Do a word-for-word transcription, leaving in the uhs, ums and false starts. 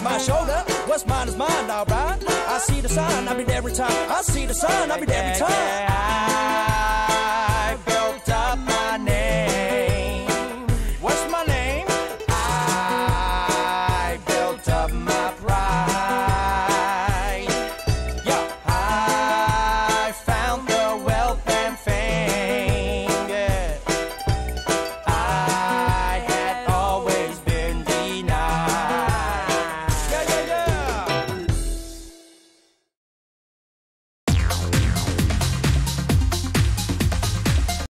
my shoulder. What's mine is mine, alright. I see the sign, I'll be there every time. I see the sign, I'll be there every time.